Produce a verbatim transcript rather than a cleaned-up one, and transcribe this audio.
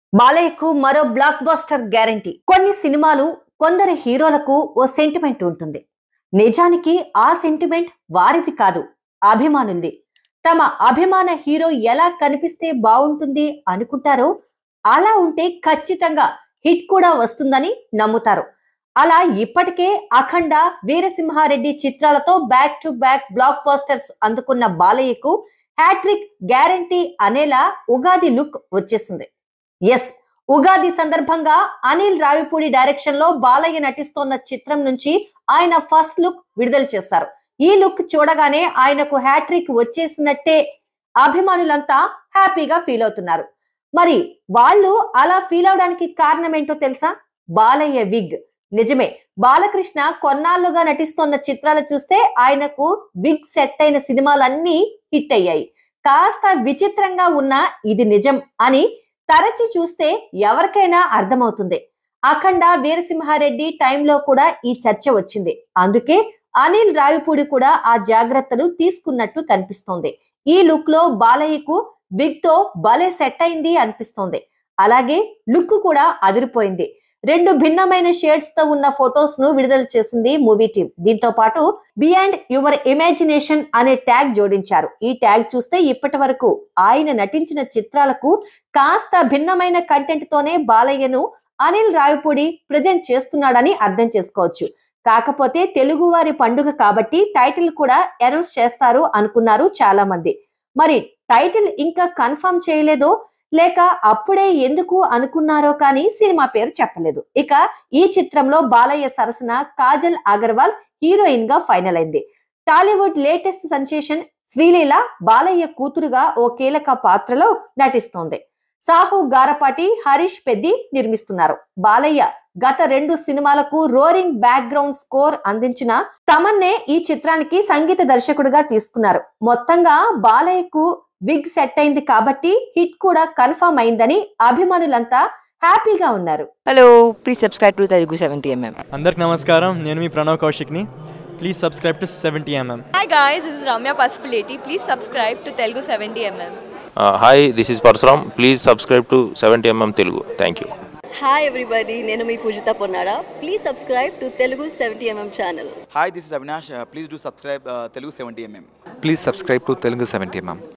బాలయ్యకు మరో block buster guarantee. కొన్ని సినిమాలు కొందరు హీరోలకు ఓ సెంటిమెంట్ ఉంటుంది. నిజానికి ఆ సెంటిమెంట్ వారిది కాదు, అభిమానులది. తమ అభిమాన హీరో ఎలా కనిపిస్తే బాగుంటుంది అనుకుంటారో అలా ఉంటే ఖచ్చితంగా హిట్ కూడా వస్తుందని నమ్ముతారు. అలా ఇప్పటికే అఖండ, వీరసింహారెడ్డి చిత్రాలతో back to back blockbusters అందుకున్న బాలయ్యకు హ్యాట్రిక్ గ్యారంటీ అనేలా ఉగాది లుక్ వచ్చేసింది. ఎస్, ఉగాది సందర్భంగా అనిల్ రావిపూడి డైరెక్షన్ లో బాలయ్య నటిస్తోన్న చిత్రం నుంచి ఆయన ఫస్ట్ లుక్ విడుదల చేశారు. ఈ లుక్ చూడగానే ఆయనకు హ్యాట్రిక్ వచ్చేసినట్టే అభిమానులంతా హ్యాపీగా ఫీల్ అవుతున్నారు. మరి వాళ్ళు అలా ఫీల్ అవడానికి కారణం ఏంటో తెలుసా? బాలయ్య విగ్. నిజమే, బాలకృష్ణ కొన్నాళ్లుగా నటిస్తోన్న చిత్రాలు చూస్తే ఆయనకు విగ్ సెట్ అయిన సినిమాలన్నీ హిట్ అయ్యాయి. కాస్త విచిత్రంగా ఉన్న ఇది నిజం అని తరచి చూస్తే ఎవరికైనా అర్థమవుతుంది. అఖండ, వీరసింహారెడ్డి టైంలో కూడా ఈ చర్చ వచ్చింది. అందుకే అనిల్ రావిపూడి కూడా ఆ జాగ్రత్తలు తీసుకున్నట్టు కనిపిస్తోంది. ఈ లుక్ లో బాలయ్యకు విగ్ తో భలే సెట్ అయింది అనిపిస్తోంది. అలాగే లుక్ కూడా అదిరిపోయింది. రెండు భిన్నమైన షేడ్స్ తో ఉన్న ఫొటోస్ ను విడుదల చేసింది మూవీ టీం. దీంతో పాటు బియాండ్ యువర్ ఇమాజినేషన్ అనే ట్యాగ్ జోడించారు. ఈ ట్యాగ్ చూస్తే ఇప్పటి వరకు ఆయన నటించిన చిత్రాలకు కాస్త భిన్నమైన కంటెంట్ తోనే బాలయ్యను అనిల్ రావిపూడి ప్రెజెంట్ చేస్తున్నాడని అర్థం చేసుకోవచ్చు. కాకపోతే తెలుగు వారి పండుగ కాబట్టి టైటిల్ కూడా అనౌన్స్ చేస్తారు అనుకున్నారు చాలా మంది. మరి టైటిల్ ఇంకా కన్ఫర్మ్ చేయలేదో లేక అప్పుడే ఎందుకు అనుకున్నారో కానీ సినిమా పేరు చెప్పలేదు. ఇక ఈ చిత్రంలో బాలయ్య సరసన కాజల్ అగర్వాల్ హీరోయిన్ గా ఫైనల్ అయింది. టాలీవుడ్ లేటెస్ట్ సెన్సేషన్ శ్రీలీల బాలయ్య కూతురుగా ఓ కీలక పాత్రలో నటిస్తోంది. సాహు గారపాటి, హరీష్ పెద్ది నిర్మిస్తున్నారు. బాలయ్య గత రెండు సినిమాలకు రోరింగ్ బ్యాక్ గ్రౌండ్ స్కోర్ అందించిన తమన్నే ఈ చిత్రానికి సంగీత దర్శకుడిగా తీసుకున్నారు. మొత్తంగా బాలయ్యకు విగ్ సెట్ అయింది కాబట్టి హిట్ కూడా కన్ఫర్మ్ అయిందని అభిమానులంతా హ్యాపీగా ఉన్నారు. Hello, please subscribe to Telugu seventy MM. అందరికి నమస్కారం, నేను మీ ప్రణవ్ కౌశిక్ ని. Please subscribe to seventy MM. Hi guys, this is Ramya Pasupuleti. Please subscribe to Telugu seventy M M. Uh, hi, this is Parsuram. Please subscribe to seventy M M Telugu. Thank you. Hi everybody, నేను మీ పూజిత Ponnada. Please subscribe to Telugu seventy M M channel. Hi, this is Avinash. Uh, please do subscribe uh, Telugu seventy M M. Please subscribe to Telugu seventy M M.